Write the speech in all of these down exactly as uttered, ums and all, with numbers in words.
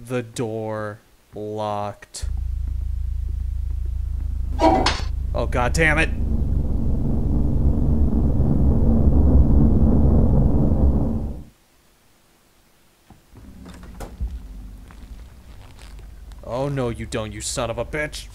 the door locked. Oh, god damn it. Oh, no, you don't, you son of a bitch.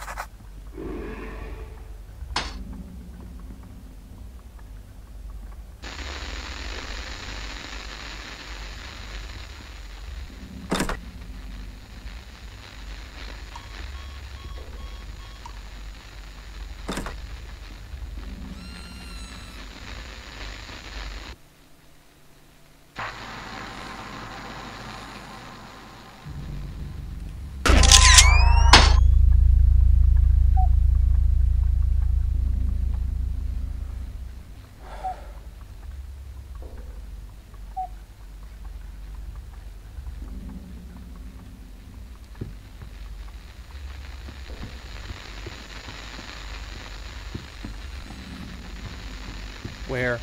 Where?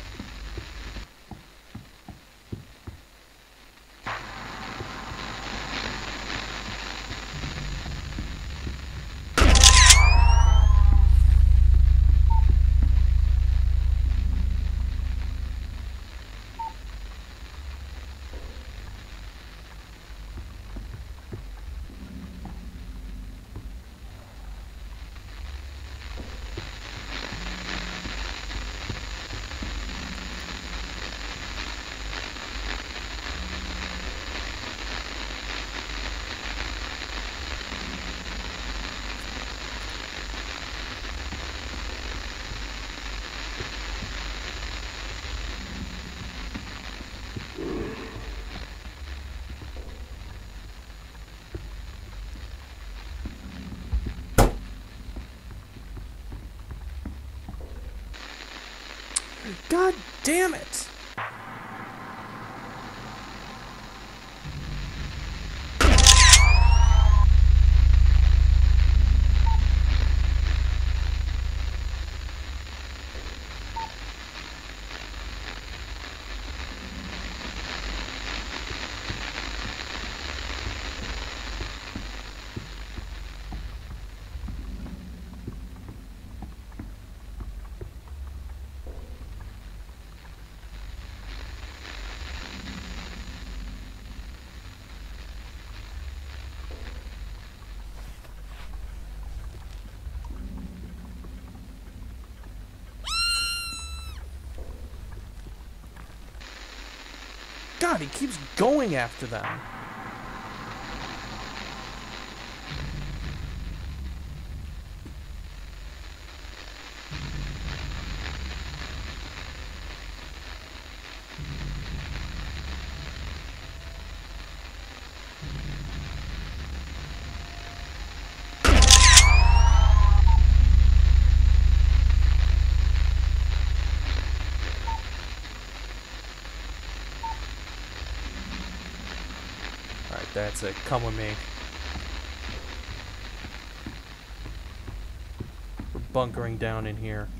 God damn it! God, he keeps going after them. Alright, that's it. Come with me. We're bunkering down in here.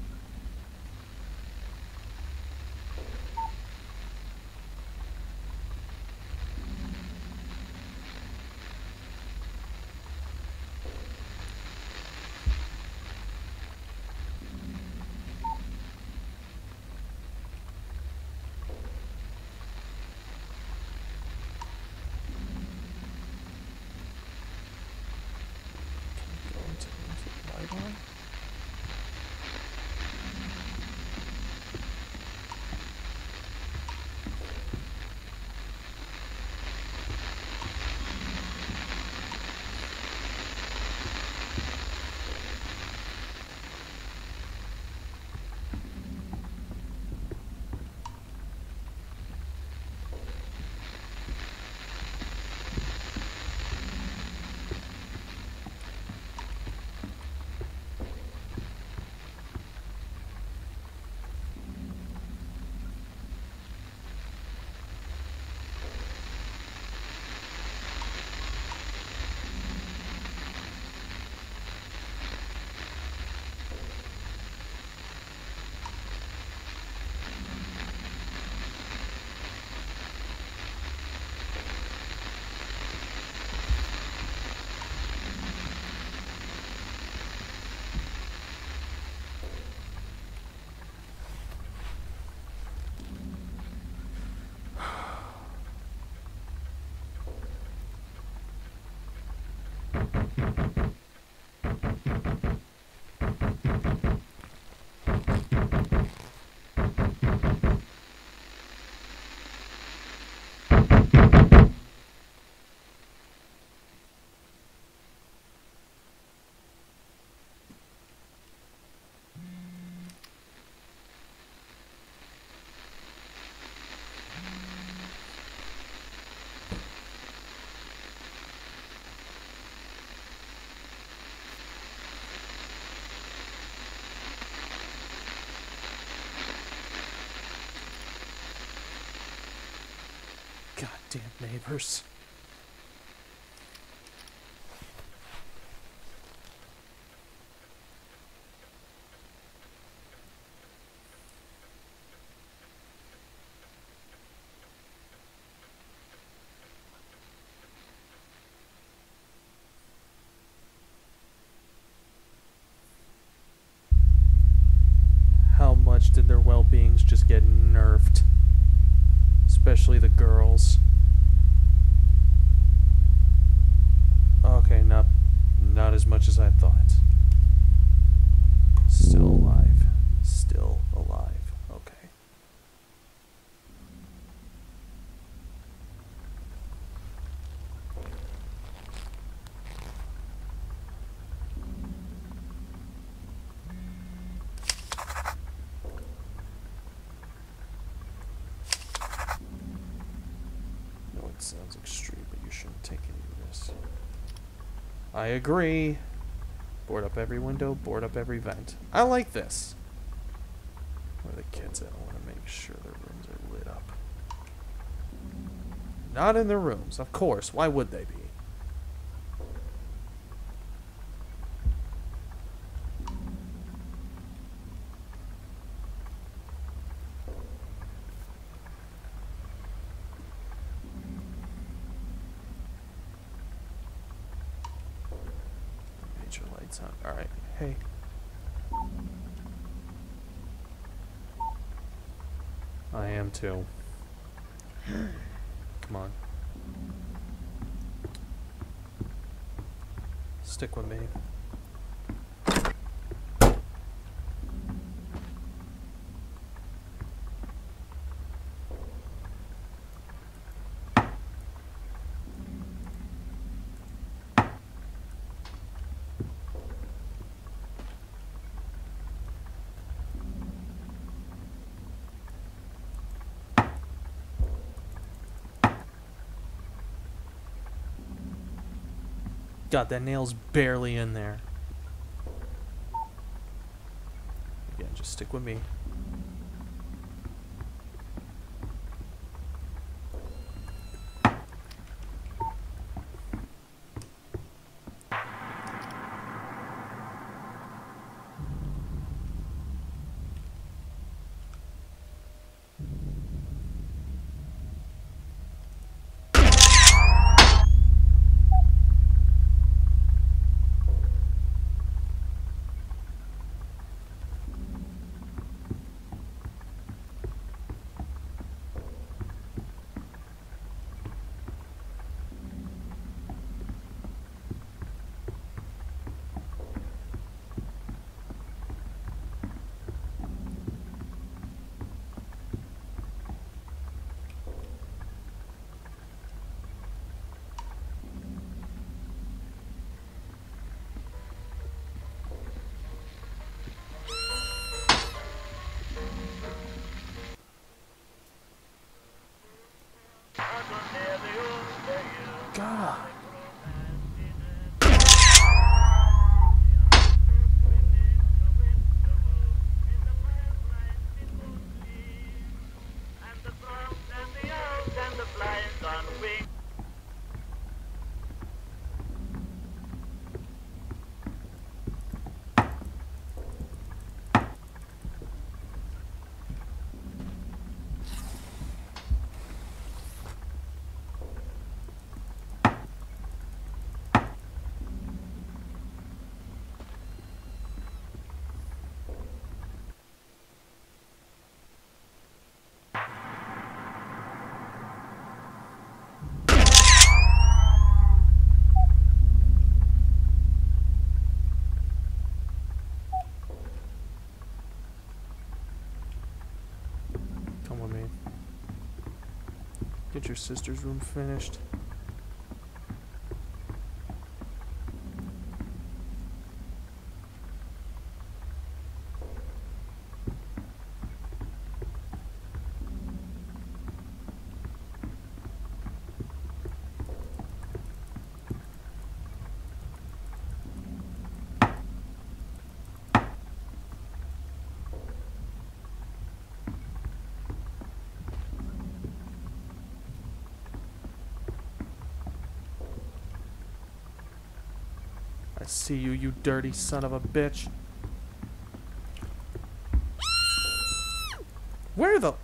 Go into, into the light on. Damn neighbors. How much did their well-beings just get nerfed? Especially the girls. Okay, not not as much as I thought. Still alive. Still alive. Okay. No, it sounds extreme, but you shouldn't take any of this. I agree. Board up every window, board up every vent. I like this. Where are the kids at? I want to make sure their rooms are lit up. Not in their rooms, of course. Why would they be? Major lights on. Alright, hey. I am too. Come on. Stick with me. God, that nail's barely in there. Again, just stick with me. God. Come with me. Get your sister's room finished. see you, you dirty son of a bitch. Where the...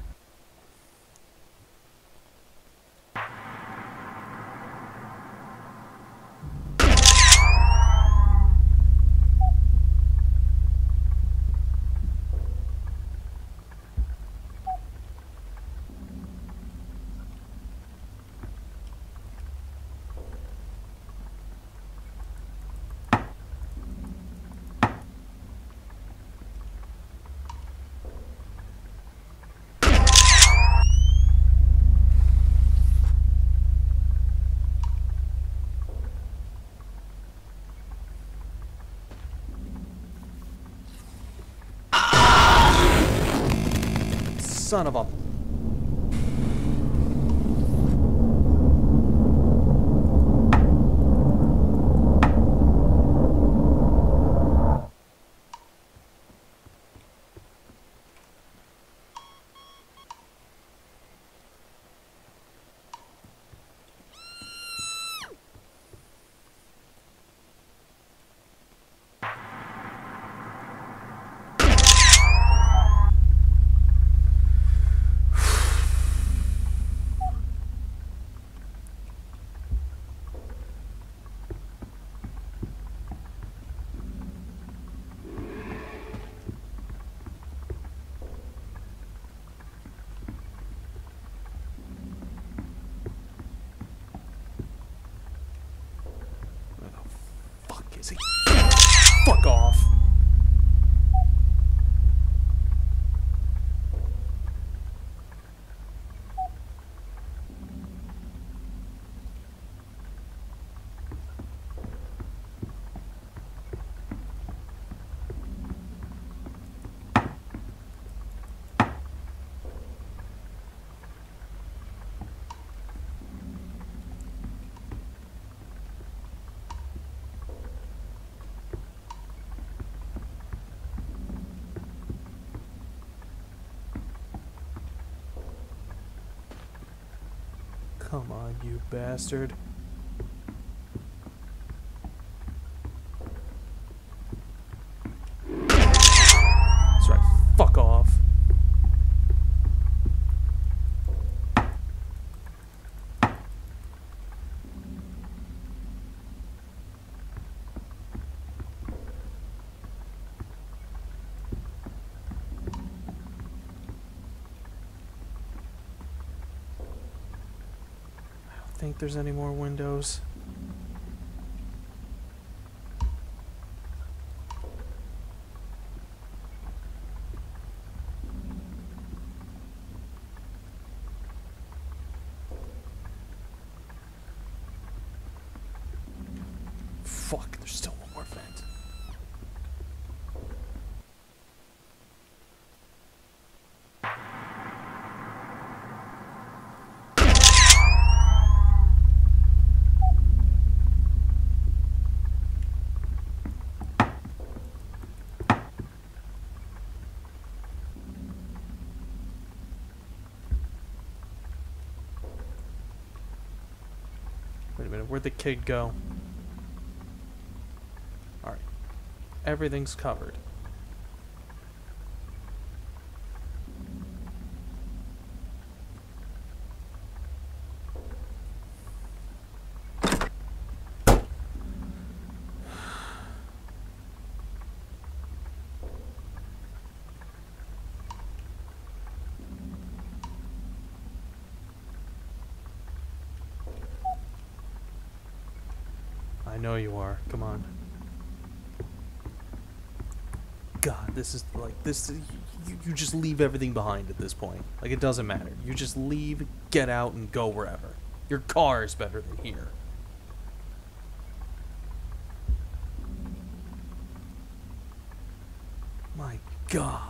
Son of a... Is he? Fuck off. Come on, you bastard. That's right, fuck off. Think there's any more windows? Fuck, there's still one more vent. Wait a minute, where'd the kid go? Alright. Everything's covered. I know you are. Come on. God, this is like this. You, you just leave everything behind at this point. Like, it doesn't matter. You just leave, get out, and go wherever. Your car is better than here. My God.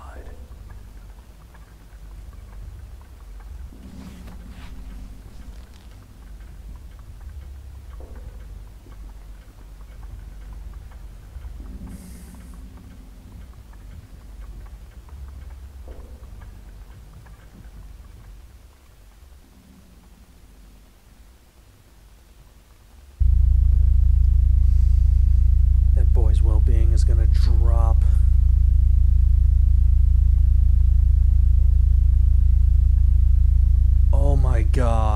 God.